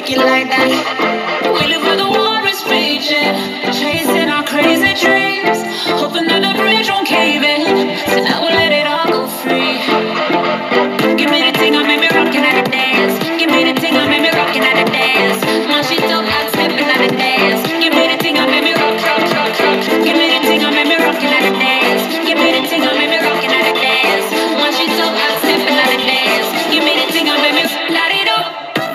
like it like that. We live where the war is raging, chasing our crazy dreams, hoping that the bridge won't cave in. So now we'll let it all go free. Give me the thing, I made me rockin' at the dance. Give me the thing, I made me rockin' at the dance. Now she talk, I'm stepping at the dance. Give me the thing, I made me rock, rock, rock, rock. Give me the thing, I made me rockin' at the dance. Give me the thing, I made me rockin' at the dance. Now she talk, I'm stepping at the dance. Give me the thing, I made me light it up.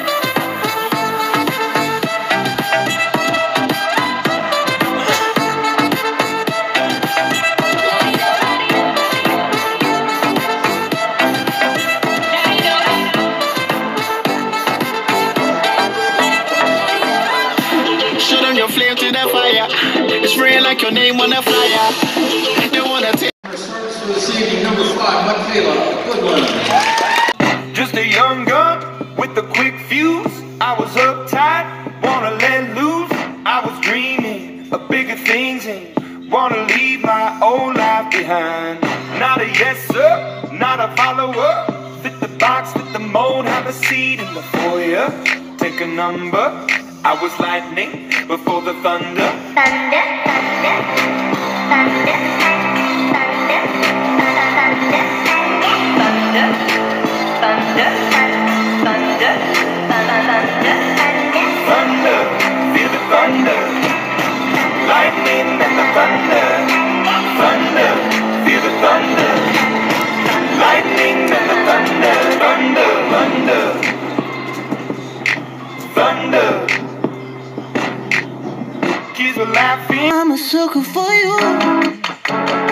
Flame to the fire, it's spraying like your name on the flyer. They wanna take service for this evening, number 5, Mckayla, Goodlin. Just a young gun with a quick fuse. I was uptight, wanna let loose. I was dreaming of bigger things and wanna leave my old life behind. Not a yes sir, not a follower. Fit the box, fit the mold, have a seat in the foyer. Take a number. I was lightning before the thunder. Thunder, thunder, thunder, thunder, thunder, thunder, thunder, thunder, thunder, thunder, feel the thunder. Lightning and the thunder. Thunder, feel the thunder. Lightning and the thunder. Thunder, thunder, thunder. Kids were laughing. I'm a sucker for you.